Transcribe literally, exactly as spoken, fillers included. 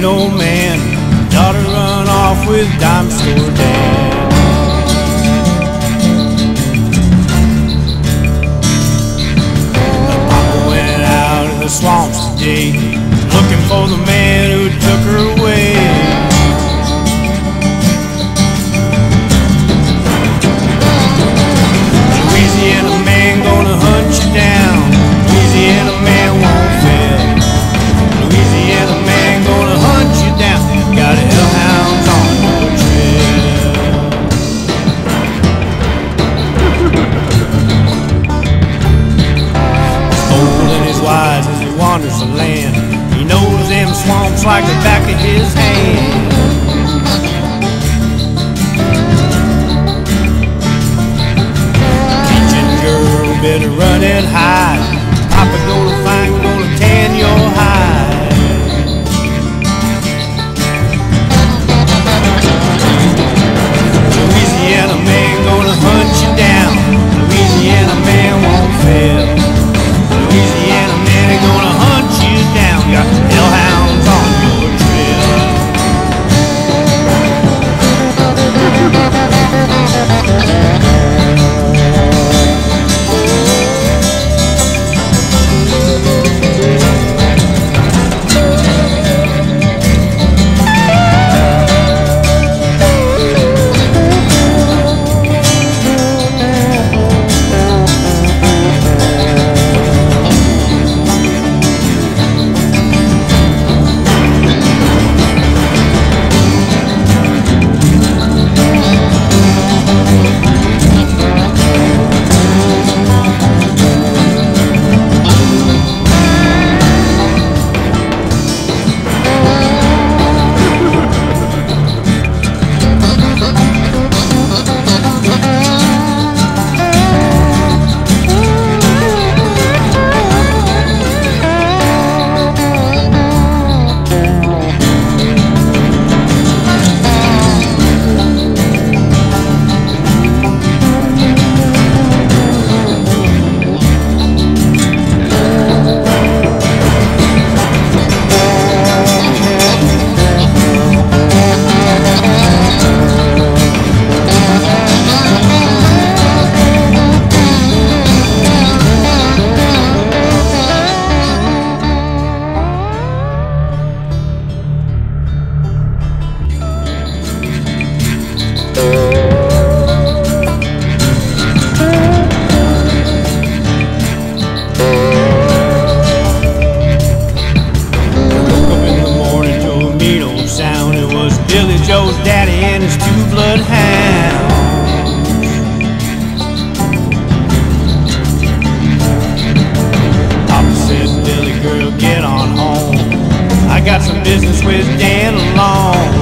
mean old man. Daughter run off with dime store dad. The papa went out in the swamps today, looking for the man who took her away. Louisiana man gonna hunt you down. Louisiana man won't fail. Louisiana man gonna hunt you down. Got hellhounds on your trail. He's old and he's wise as he wanders the land. He knows them swamps like the back of his hand. Better run and hide. Papa gonna find, gonna tan your hide. Louisiana man gonna hunt you down. Louisiana man won't fail. Louisiana man ain't gonna hunt you down. Got hellhounds on your trail. Billy Joe's daddy and his two bloodhounds. Papa said, Billy girl, get on home. I got some business with Dan alone.